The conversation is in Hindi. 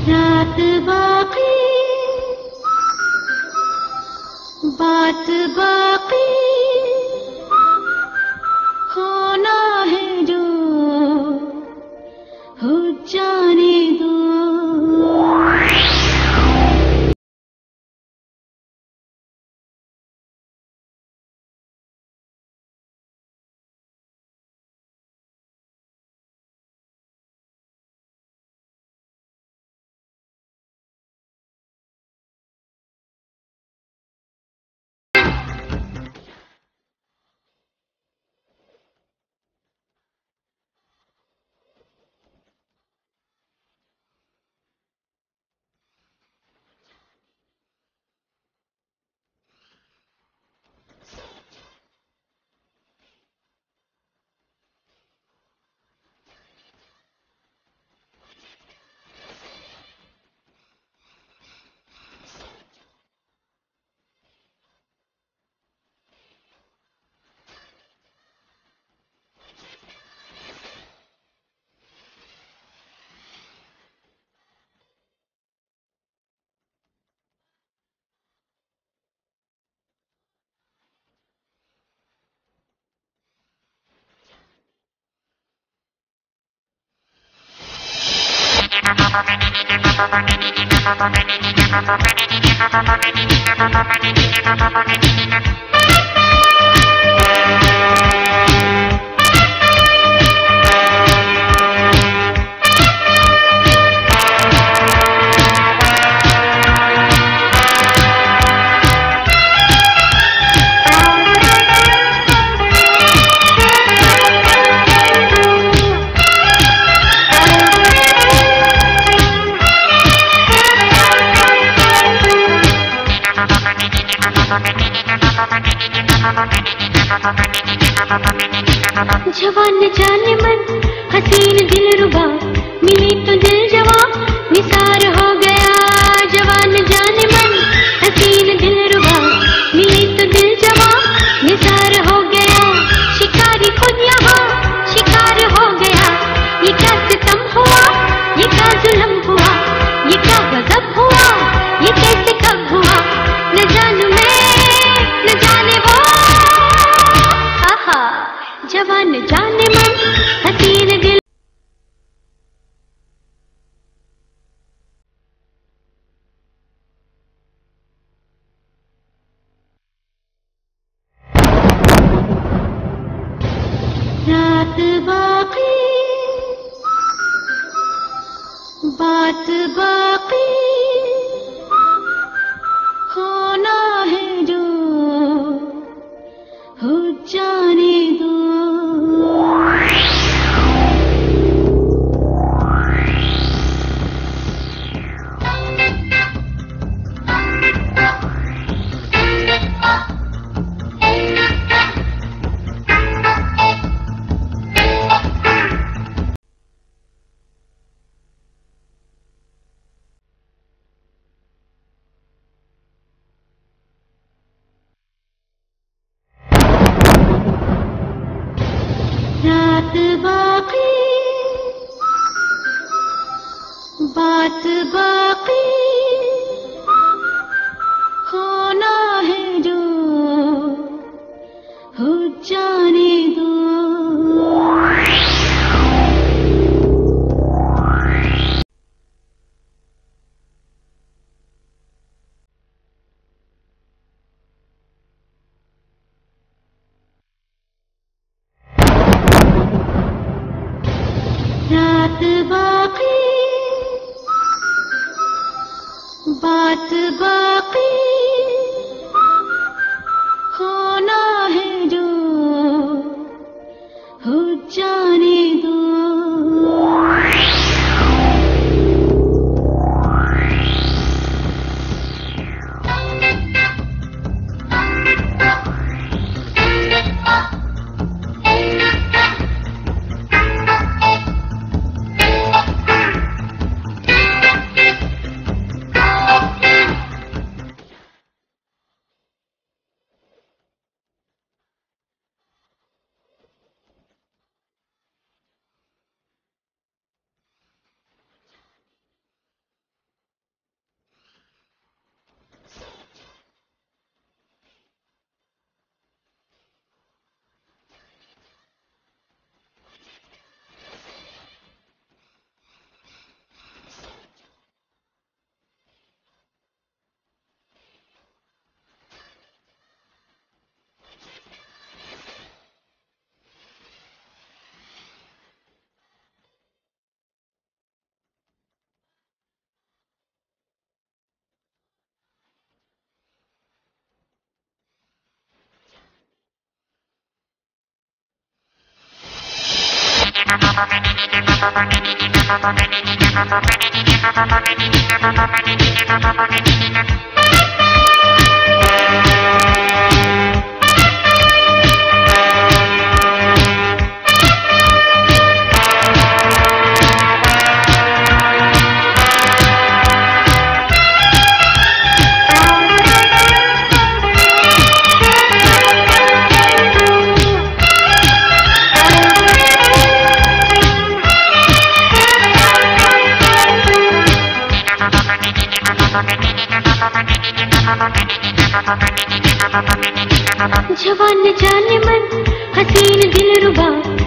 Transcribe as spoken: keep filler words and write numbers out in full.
रात बाकी बात बाकी होना है जो हो जाने दो। जवान जाने मन हसीन दिल रुबा मिली तो दिल जवा निसार हो गया। जवान जाने मन हसीन दिल रुबा मिली तो दिल जवा निसार हो गया। शिकारी खुद यहाँ शिकार हो गया। ये क्या सितम हुआ, ये क्या जुल्म हुआ, ये क्या गजब हुआ, ये कैसे कब हुआ, न जानू मैं न जाने वो। आहा जवान जाने मन हसीन दिल। रात बाकी बात बाकी होना है जो हो जाने दो। रात बाकी बात बाकी होना है जो हो जाने दो। रात बाकी बात बाकी होना है जो हो जाने दो। जवान जाने मन हसीन दिलरुबा